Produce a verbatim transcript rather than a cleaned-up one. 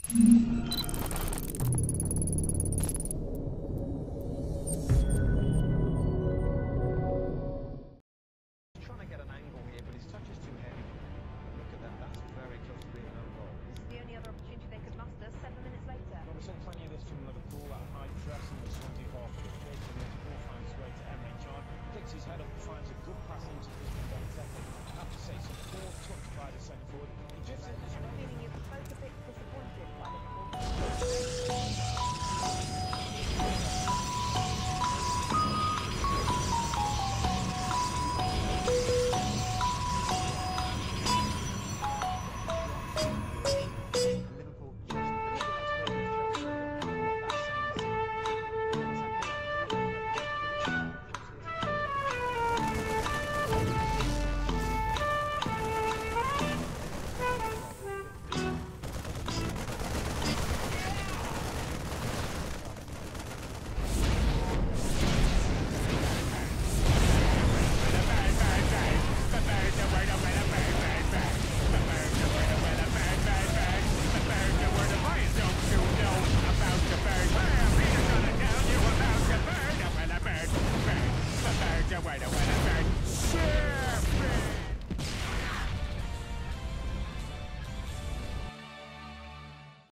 Trying to get an angle here, but his touch is too heavy. Look at that, that's very close to being an own goal. This is the only other opportunity they could muster seven minutes later. Well, we saw plenty of this from Liverpool, that high press and